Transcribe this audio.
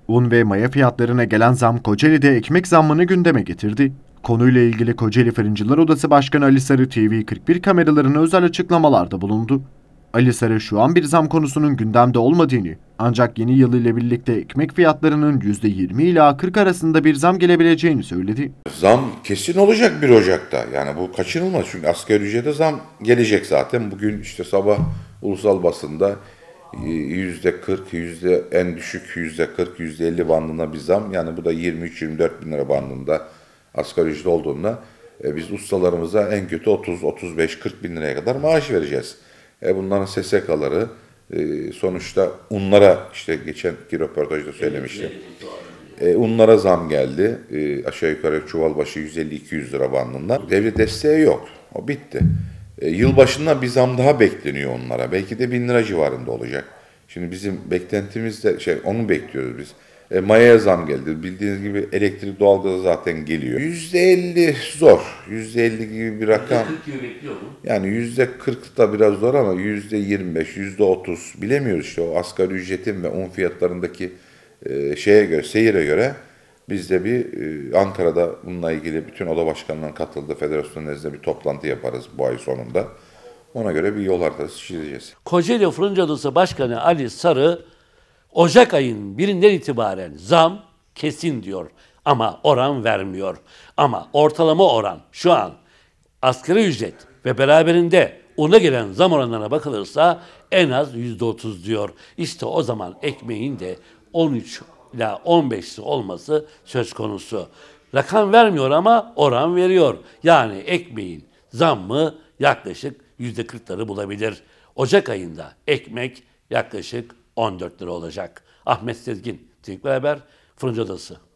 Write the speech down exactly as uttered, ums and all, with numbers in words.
Un ve maya fiyatlarına gelen zam Kocaeli'de ekmek zammını gündeme getirdi. Konuyla ilgili Kocaeli Fırıncılar Odası Başkanı Ali Sarı T V kırk bir kameralarına özel açıklamalarda bulundu. Ali Sarı şu an bir zam konusunun gündemde olmadığını, ancak yeni yıl ile birlikte ekmek fiyatlarının yüzde yirmi ila kırk arasında bir zam gelebileceğini söyledi. Zam kesin olacak bir Ocak'ta. Yani bu kaçınılmaz çünkü asgari ücrete zam gelecek zaten. Bugün işte sabah ulusal basında yüzde kırk, yüzde en düşük yüzde kırk, yüzde elli bandında bir zam. Yani bu da yirmi üç yirmi dört bin lira bandında asgari ücret olduğunda e, biz ustalarımıza en kötü otuz otuz beş kırk bin liraya kadar maaş vereceğiz. E, bunların S S K'ları e, sonuçta unlara işte geçenki röportajda söylemiştim. E, unlara zam geldi. E, aşağı yukarı çuval başı yüz elli iki yüz lira bandında. Devlet desteği yok. O bitti. E, yılbaşından bir zam daha bekleniyor onlara. Belki de bin lira civarında olacak. Şimdi bizim beklentimiz de şey, onu bekliyoruz biz. E, mayaya zam geldi. Bildiğiniz gibi elektrik, doğalgaz zaten geliyor. yüzde elli zor. yüzde elli gibi bir rakam. yüzde kırk gibi bekliyor mu? Yani yüzde kırk da biraz zor ama yüzde yirmi beş, yüzde otuz bilemiyoruz işte o asgari ücretin ve un fiyatlarındaki e, şeye göre, seyire göre biz de bir e, Ankara'da bununla ilgili bütün oda başkanlarının katıldığı federasyon nezdinde bir toplantı yaparız bu ay sonunda. Ona göre bir yol haritası çizeceğiz. Kocaeli Fırıncı Odası Başkanı Ali Sarı, Ocak ayının birinden itibaren zam kesin diyor ama oran vermiyor. Ama ortalama oran şu an asgari ücret ve beraberinde una gelen zam oranlarına bakılırsa en az yüzde otuz diyor. İşte o zaman ekmeğin de on üç ila on beşli olması söz konusu. Rakam vermiyor ama oran veriyor. Yani ekmeğin zammı yaklaşık yüzde kırkları bulabilir. Ocak ayında ekmek yaklaşık on dört lira olacak. Ahmet Sezgin, T V Haber, Fırıncı Odası.